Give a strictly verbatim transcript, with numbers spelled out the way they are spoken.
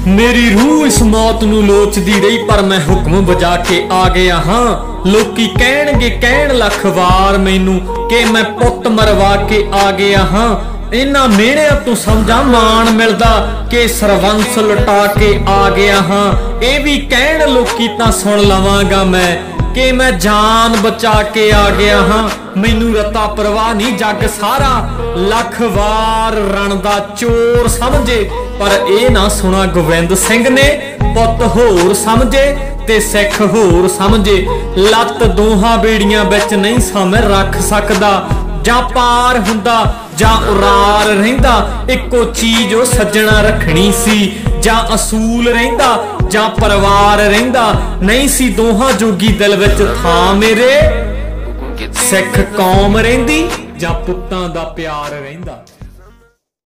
मेरी रूह इस मौत नू लोचदी रही पर मैं हुक्म बजा के आ गया हाँ। लोकी कहणगे कहण लख वार मैनू कि मैं पुत मरवा के आ गया हाँ। इन्हां मेहणियां तू समझा मान मिलदा कि सरवंस लुटा के आ गया हाँ। ये भी कहण लोकी तां सुन लवांगा मैं कि मैं जान बचा के आ गया हाँ। मैनू रता परवाह नहीं जग सारा लख वार रण दा चोर समझे पर ए ना सुना गोविंद सिंह ने पुत होर समझे ते सिख होर समझे। लत दोहां बेड़ियां विच नहीं सां रख सकदा जां पार हुंदा जां उरार रहिंदा इक्को चीज ओ सज्जणा रखनी सी जां असूल रहिंदा जां परिवार रहिंदा नहीं सी दोहां जोगी दिल विच थां मेरे सिख कौम रहिंदी जां पुत्तां दा प्यार रहिंदा।